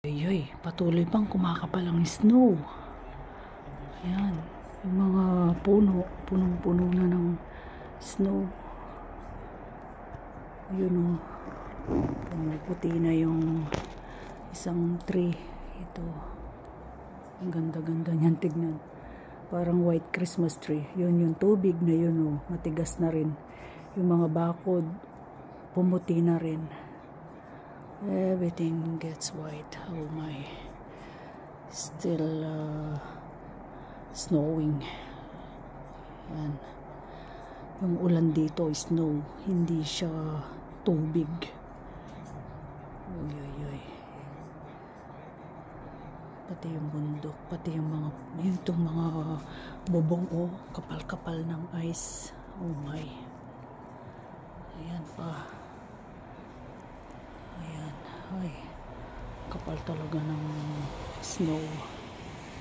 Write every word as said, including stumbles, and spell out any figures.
Ayoy, patuloy pang kumakapal ang snow. Ayan, yung mga puno, punong-puno na ng snow. Ayun o, pumuputi na yung isang tree. Ito, ang ganda-ganda niyan tignan. Parang white Christmas tree. Yun yung tubig na yun o, matigas na rin. Yung mga bakod, pumuti na rin. Everything gets white. Oh my. Still uh, snowing. Yan. Yung ulan dito is snow. Hindi siya tubig. Uy, uy, uy. Pati yung bundok. Pati yung mga, itong mga bubong o, oh, kapal-kapal ng ice. Oh my. Ayan pa. Ayan. Ay, kapal talaga ng snow.